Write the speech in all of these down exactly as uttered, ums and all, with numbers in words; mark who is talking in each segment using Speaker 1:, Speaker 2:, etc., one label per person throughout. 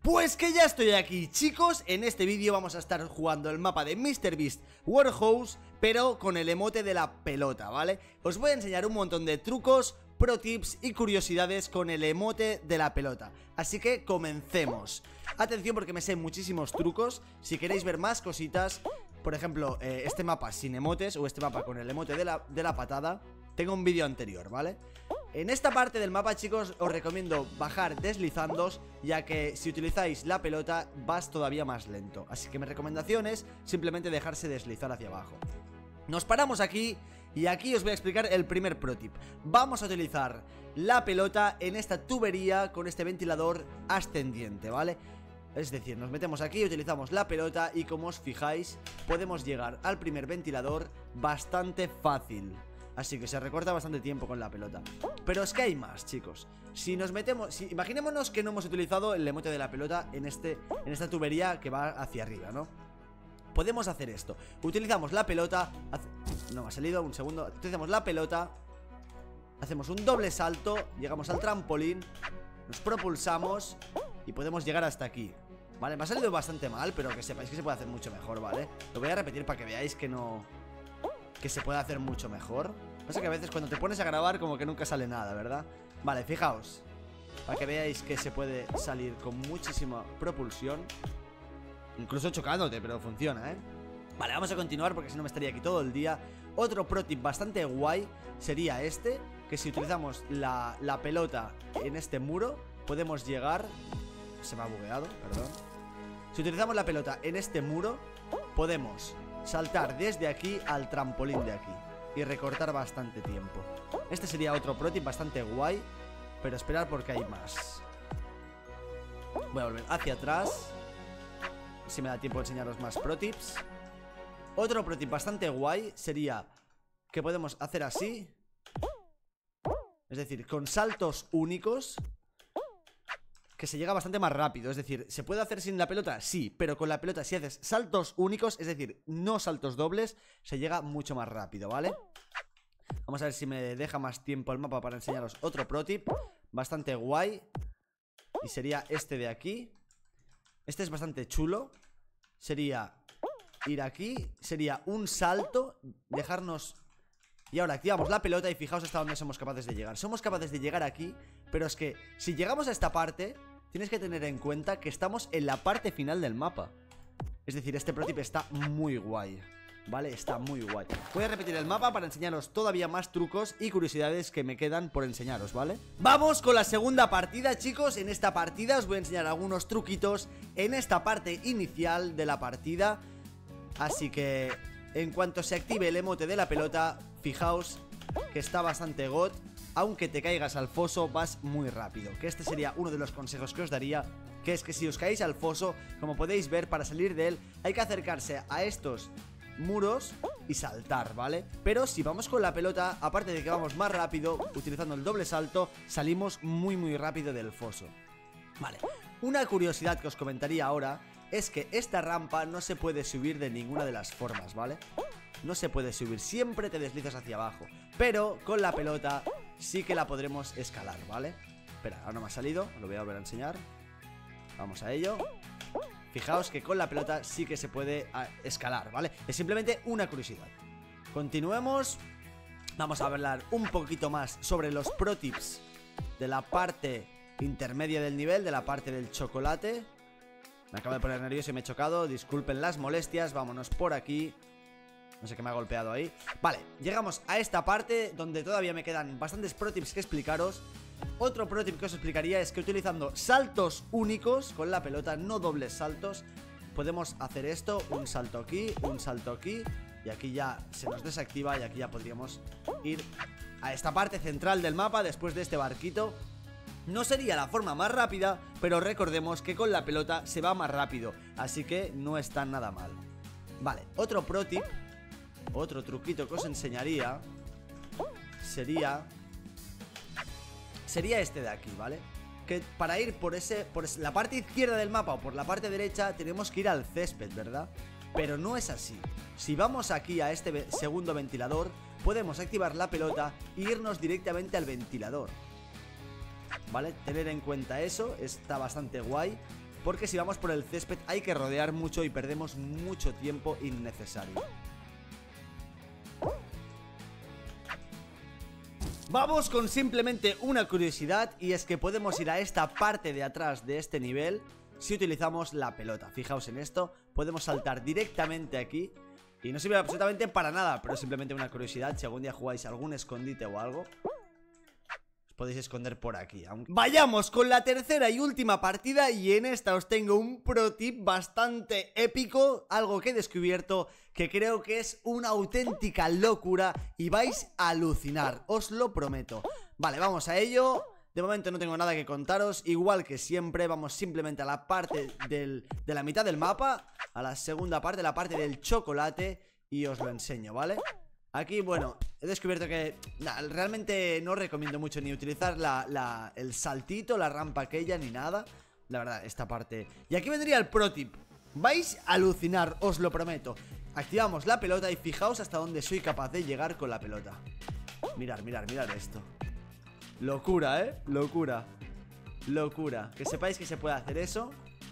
Speaker 1: Pues que ya estoy aquí, chicos. En este vídeo vamos a estar jugando el mapa de MrBeast Warehouse, pero con el emote de la pelota, ¿vale? Os voy a enseñar un montón de trucos, pro tips y curiosidades con el emote de la pelota. Así que comencemos. Atención porque me sé muchísimos trucos. Si queréis ver más cositas, por ejemplo, eh, este mapa sin emotes o este mapa con el emote de la, de la patada, tengo un vídeo anterior, ¿vale? En esta parte del mapa, chicos, os recomiendo bajar deslizándos, ya que si utilizáis la pelota vas todavía más lento. Así que mi recomendación es simplemente dejarse deslizar hacia abajo. Nos paramos aquí y aquí os voy a explicar el primer pro tip. Vamos a utilizar la pelota en esta tubería con este ventilador ascendiente, ¿vale? Es decir, nos metemos aquí, utilizamos la pelota y como os fijáis podemos llegar al primer ventilador bastante fácil. Así que se recorta bastante tiempo con la pelota. Pero es que hay más, chicos. Si nos metemos, si, imaginémonos que no hemos utilizado el emote de la pelota en, este, en esta tubería que va hacia arriba, ¿no? Podemos hacer esto. Utilizamos la pelota hace, No me ha salido, un segundo. Utilizamos la pelota, hacemos un doble salto, llegamos al trampolín, nos propulsamos y podemos llegar hasta aquí. Vale, me ha salido bastante mal, pero que sepáis que se puede hacer mucho mejor, ¿vale? Lo voy a repetir para que veáis que no... que se puede hacer mucho mejor. No sé, que a veces cuando te pones a grabar como que nunca sale nada, ¿verdad? Vale, fijaos, para que veáis que se puede salir con muchísima propulsión, incluso chocándote, pero funciona, ¿eh? Vale, vamos a continuar porque si no me estaría aquí todo el día. Otro pro tip bastante guay sería este, que si utilizamos la, la pelota en este muro podemos llegar... Se me ha bugueado, perdón. Si utilizamos la pelota en este muro podemos saltar desde aquí al trampolín de aquí y recortar bastante tiempo. Este sería otro pro tip bastante guay, pero esperar porque hay más. Voy a volver hacia atrás, si me da tiempo de enseñaros más pro tips. Otro pro tip bastante guay sería que podemos hacer así, es decir, con saltos únicos, que se llega bastante más rápido. Es decir, ¿se puede hacer sin la pelota? Sí, pero con la pelota si haces saltos únicos, es decir, no saltos dobles, se llega mucho más rápido, ¿vale? Vamos a ver si me deja más tiempo el mapa para enseñaros otro pro tip bastante guay, y sería este de aquí. Este es bastante chulo. Sería ir aquí, sería un salto, dejarnos... Y ahora activamos la pelota y fijaos hasta dónde somos capaces de llegar. Somos capaces de llegar aquí, pero es que si llegamos a esta parte, tienes que tener en cuenta que estamos en la parte final del mapa. Es decir, este pro tip está muy guay, ¿vale? Está muy guay. Voy a repetir el mapa para enseñaros todavía más trucos y curiosidades que me quedan por enseñaros, ¿vale? Vamos con la segunda partida, chicos. En esta partida os voy a enseñar algunos truquitos en esta parte inicial de la partida. Así que en cuanto se active el emote de la pelota, fijaos que está bastante god. Aunque te caigas al foso, vas muy rápido. Que este sería uno de los consejos que os daría, que es que si os caéis al foso, como podéis ver, para salir de él hay que acercarse a estos muros y saltar, ¿vale? Pero si vamos con la pelota, aparte de que vamos más rápido, utilizando el doble salto, salimos muy muy rápido del foso. Vale, una curiosidad que os comentaría ahora es que esta rampa no se puede subir de ninguna de las formas, ¿vale? No se puede subir, siempre te deslizas hacia abajo. Pero con la pelota sí que la podremos escalar, ¿vale? Espera, ahora no me ha salido, lo voy a volver a enseñar. Vamos a ello. Fijaos que con la pelota sí que se puede escalar, ¿vale? Es simplemente una curiosidad. Continuemos. Vamos a hablar un poquito más sobre los pro tips de la parte intermedia del nivel, de la parte del chocolate. Me acabo de poner nervioso y me he chocado, disculpen las molestias. Vámonos por aquí. No sé qué me ha golpeado ahí. Vale, llegamos a esta parte donde todavía me quedan bastantes pro tips que explicaros. Otro pro tip que os explicaría es que utilizando saltos únicos con la pelota, no dobles saltos, podemos hacer esto, un salto aquí, un salto aquí, y aquí ya se nos desactiva y aquí ya podríamos ir a esta parte central del mapa después de este barquito. No sería la forma más rápida, pero recordemos que con la pelota se va más rápido, así que no está nada mal. Vale, otro pro tip, otro truquito que os enseñaría sería Sería este de aquí, ¿vale? Que para ir por ese por la parte izquierda del mapa o por la parte derecha tenemos que ir al césped, ¿verdad? Pero no es así. Si vamos aquí a este segundo ventilador, podemos activar la pelota e irnos directamente al ventilador, ¿vale? Tener en cuenta eso, está bastante guay. porque si vamos por el césped hay que rodear mucho y perdemos mucho tiempo innecesario. Vamos con simplemente una curiosidad, y es que podemos ir a esta parte de atrás de este nivel si utilizamos la pelota. Fijaos en esto, podemos saltar directamente aquí y no sirve absolutamente para nada, pero es simplemente una curiosidad. Si algún día jugáis algún escondite o algo, os podéis esconder por aquí. Vayamos con la tercera y última partida, y en esta os tengo un pro tip bastante épico, algo que he descubierto que creo que es una auténtica locura y vais a alucinar, os lo prometo. Vale, vamos a ello. De momento no tengo nada que contaros, igual que siempre vamos simplemente a la parte del, de la mitad del mapa, a la segunda parte, la parte del chocolate, y os lo enseño, ¿vale? Aquí, bueno, he descubierto que nah, realmente no recomiendo mucho ni utilizar la, la, el saltito, la rampa aquella, ni nada. La verdad, esta parte. Y aquí vendría el pro tip. Vais a alucinar, os lo prometo. Activamos la pelota y fijaos hasta dónde soy capaz de llegar con la pelota. Mirad, mirad, mirad esto. Locura, ¿eh? Locura. Locura. Que sepáis que se puede hacer eso.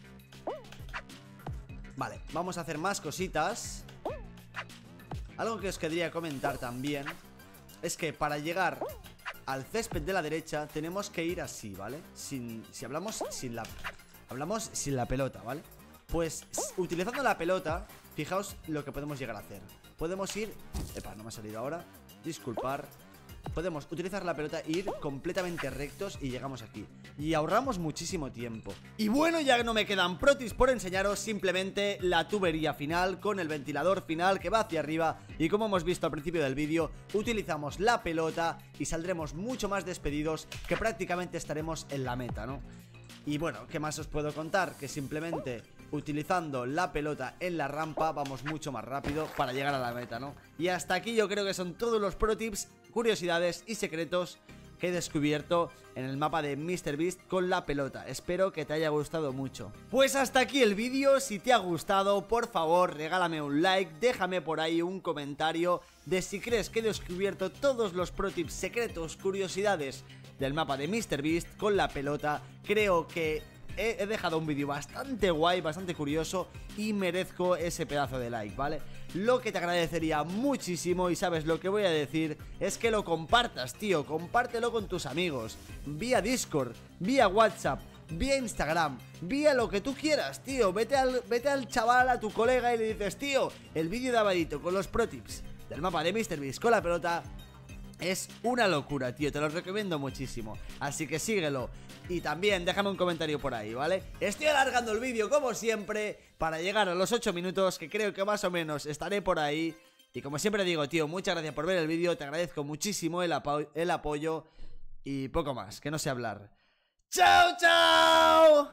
Speaker 1: Vale, vamos a hacer más cositas. Algo que os quería comentar también es que para llegar al césped de la derecha tenemos que ir así, ¿vale? Sin, si hablamos sin la Hablamos sin la pelota, ¿vale? Pues utilizando la pelota, fijaos lo que podemos llegar a hacer. Podemos ir... Epa, no me ha salido ahora. Disculpar. Podemos utilizar la pelota e ir completamente rectos y llegamos aquí. Y ahorramos muchísimo tiempo. Y bueno, ya no me quedan pro tips por enseñaros, simplemente la tubería final con el ventilador final que va hacia arriba. Y como hemos visto al principio del vídeo, utilizamos la pelota y saldremos mucho más despedidos, que prácticamente estaremos en la meta, ¿no? Y bueno, ¿qué más os puedo contar? Que simplemente utilizando la pelota en la rampa vamos mucho más rápido para llegar a la meta, ¿no? Y hasta aquí yo creo que son todos los pro tips, curiosidades y secretos que he descubierto en el mapa de MrBeast con la pelota. Espero que te haya gustado mucho. Pues hasta aquí el vídeo. Si te ha gustado, por favor regálame un like, déjame por ahí un comentario de si crees que he descubierto todos los pro tips, secretos, curiosidades del mapa de MrBeast con la pelota. Creo que he, he dejado un vídeo bastante guay, bastante curioso, y merezco ese pedazo de like, ¿vale? Lo que te agradecería muchísimo, y sabes lo que voy a decir, es que lo compartas, tío. Compártelo con tus amigos, vía Discord, vía WhatsApp, vía Instagram, vía lo que tú quieras, tío. Vete al, vete al chaval, a tu colega, y le dices: tío, el vídeo de Abadito con los pro tips del mapa de MrBeast con la pelota es una locura, tío, te lo recomiendo muchísimo. Así que síguelo. Y también déjame un comentario por ahí, ¿vale? Estoy alargando el vídeo como siempre para llegar a los ocho minutos, que creo que más o menos estaré por ahí. Y como siempre digo, tío, muchas gracias por ver el vídeo. Te agradezco muchísimo el, apo el apoyo. Y poco más, que no sé hablar. ¡Chao, chao!